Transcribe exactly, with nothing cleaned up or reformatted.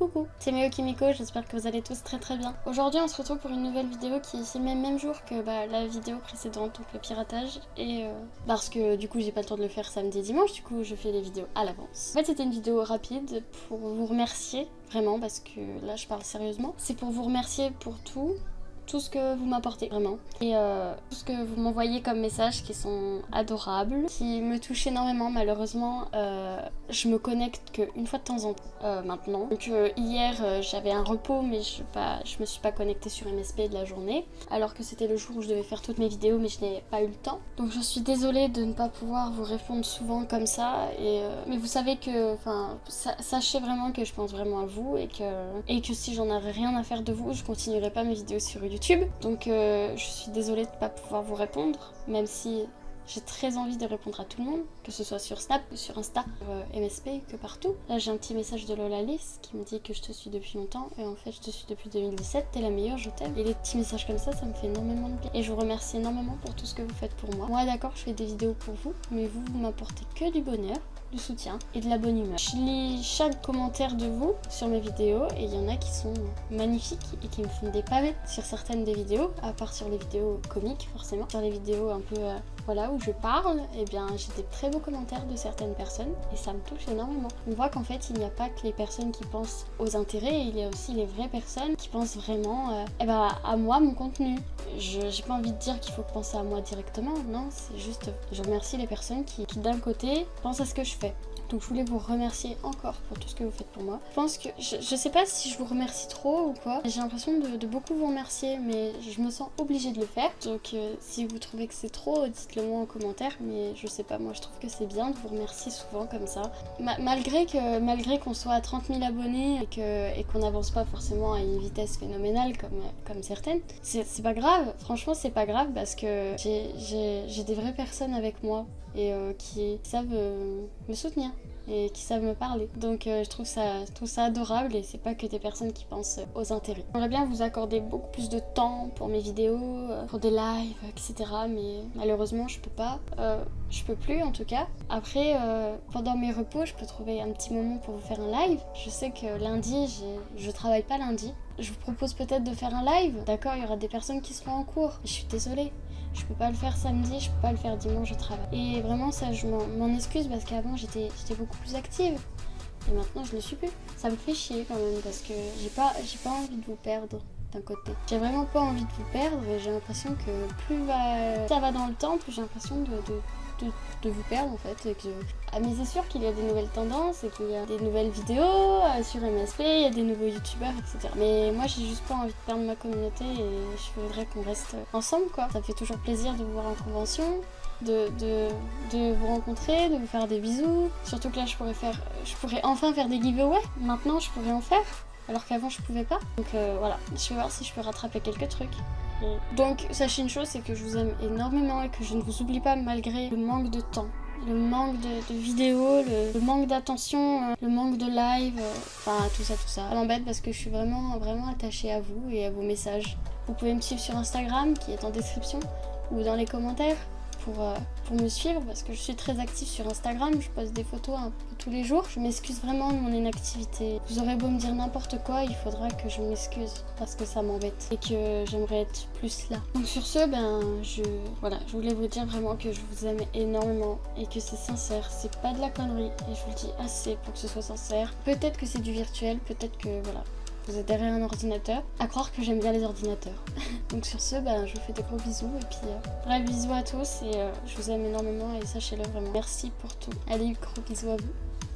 coucou, c'est Méo Kimiko, j'espère que vous allez tous très très bien. Aujourd'hui on se retrouve pour une nouvelle vidéo qui est le même, même jour que bah, la vidéo précédente, donc le piratage. Et euh, parce que du coup j'ai pas le temps de le faire samedi et dimanche, du coup je fais les vidéos à l'avance. En fait c'était une vidéo rapide pour vous remercier, vraiment, parce que là je parle sérieusement. C'est pour vous remercier pour tout. Tout ce que vous m'apportez, vraiment. Et euh, tout ce que vous m'envoyez comme messages qui sont adorables, qui me touchent énormément. Malheureusement, euh, je me connecte qu'une fois de temps en temps euh, maintenant. Donc euh, hier, euh, j'avais un repos, mais je, pas, je me suis pas connectée sur M S P de la journée. Alors que c'était le jour où je devais faire toutes mes vidéos, mais je n'ai pas eu le temps. Donc je suis désolée de ne pas pouvoir vous répondre souvent comme ça. Et, euh, mais vous savez que, enfin, sachez vraiment que je pense vraiment à vous. Et que, et que si j'en avais rien à faire de vous, je continuerai pas mes vidéos sur YouTube. YouTube. Donc euh, je suis désolée de ne pas pouvoir vous répondre, même si j'ai très envie de répondre à tout le monde, que ce soit sur Snap, sur Insta, sur euh, M S P, que partout. Là j'ai un petit message de Lola Lys qui me dit que je te suis depuis longtemps, et en fait je te suis depuis deux mille dix-sept, t'es la meilleure, je t'aime. Et les petits messages comme ça, ça me fait énormément de bien. Et je vous remercie énormément pour tout ce que vous faites pour moi. Moi d'accord, je fais des vidéos pour vous, mais vous, vous m'apportez que du bonheur, du soutien et de la bonne humeur. Je lis chaque commentaire de vous sur mes vidéos et il y en a qui sont magnifiques et qui me font des pavés sur certaines des vidéos, à part sur les vidéos comiques forcément. Sur les vidéos un peu euh, voilà, où je parle, et eh bien j'ai des très beaux commentaires de certaines personnes et ça me touche énormément. On voit qu'en fait il n'y a pas que les personnes qui pensent aux intérêts, il y a aussi les vraies personnes qui pensent vraiment euh, eh ben, à moi, mon contenu. Je j'ai pas envie de dire qu'il faut penser à moi directement, non, c'est juste je remercie les personnes qui, qui d'un côté pensent à ce que je fais. Donc je voulais vous remercier encore pour tout ce que vous faites pour moi. Je pense que, je, je sais pas si je vous remercie trop ou quoi. J'ai l'impression de, de beaucoup vous remercier, mais je me sens obligée de le faire. Donc euh, si vous trouvez que c'est trop, dites-le moi en commentaire. Mais je sais pas, moi je trouve que c'est bien de vous remercier souvent comme ça. Ma malgré que malgré qu'on soit à trente mille abonnés et que et qu'on n'avance pas forcément à une vitesse phénoménale comme, comme certaines, c'est pas grave. Franchement c'est pas grave parce que j'ai des vraies personnes avec moi et euh, qui savent euh, me soutenir et qui savent me parler. Donc euh, je trouve ça, je trouve ça adorable et c'est pas que des personnes qui pensent aux intérêts. J'aimerais bien vous accorder beaucoup plus de temps pour mes vidéos, euh, pour des lives, et cetera. Mais malheureusement je peux pas. Euh, je peux plus en tout cas. Après, euh, pendant mes repos, je peux trouver un petit moment pour vous faire un live. Je sais que lundi, je travaille pas lundi. Je vous propose peut-être de faire un live. D'accord, il y aura des personnes qui seront en cours. Je suis désolée. Je peux pas le faire samedi, je peux pas le faire dimanche, je travaille. Et vraiment ça, je m'en excuse parce qu'avant j'étais beaucoup plus active. Et maintenant je ne suis plus. Ça me fait chier quand même parce que j'ai pas, j'ai pas envie de vous perdre d'un côté. J'ai vraiment pas envie de vous perdre et j'ai l'impression que plus va... ça va dans le temps, plus j'ai l'impression de, de, de, de vous perdre en fait. Et que... Ah, mais c'est sûr qu'il y a des nouvelles tendances et qu'il y a des nouvelles vidéos euh, sur M S P, il y a des nouveaux youtubeurs, et cetera. Mais moi j'ai juste pas envie de perdre ma communauté et je voudrais qu'on reste ensemble quoi. Ça fait toujours plaisir de vous voir en convention, de, de, de vous rencontrer, de vous faire des bisous. Surtout que là je pourrais faire, je pourrais enfin faire des giveaways. Maintenant je pourrais en faire. Alors qu'avant je pouvais pas. Donc euh, voilà, je vais voir si je peux rattraper quelques trucs. Donc sachez une chose, c'est que je vous aime énormément et que je ne vous oublie pas malgré le manque de temps. Le manque de, de vidéos, le, le manque d'attention, euh, le manque de live, euh, enfin tout ça, tout ça. Ça m'embête parce que je suis vraiment, vraiment attachée à vous et à vos messages. Vous pouvez me suivre sur Instagram qui est en description ou dans les commentaires pour, euh, pour me suivre parce que je suis très active sur Instagram, je poste des photos un peu tous les jours. Je m'excuse vraiment de mon inactivité. Vous aurez beau me dire n'importe quoi, il faudra que je m'excuse parce que ça m'embête et que j'aimerais être plus là. Donc sur ce, ben je voilà, je voulais vous dire vraiment que je vous aime énormément et que c'est sincère, c'est pas de la connerie et je vous le dis assez pour que ce soit sincère. Peut-être que c'est du virtuel, peut-être que voilà. Vous êtes derrière un ordinateur, à croire que j'aime bien les ordinateurs. Donc sur ce, ben, je vous fais des gros bisous et puis euh, bref, bisous à tous et euh, je vous aime énormément et sachez-le vraiment. Merci pour tout. Allez, gros bisous à vous.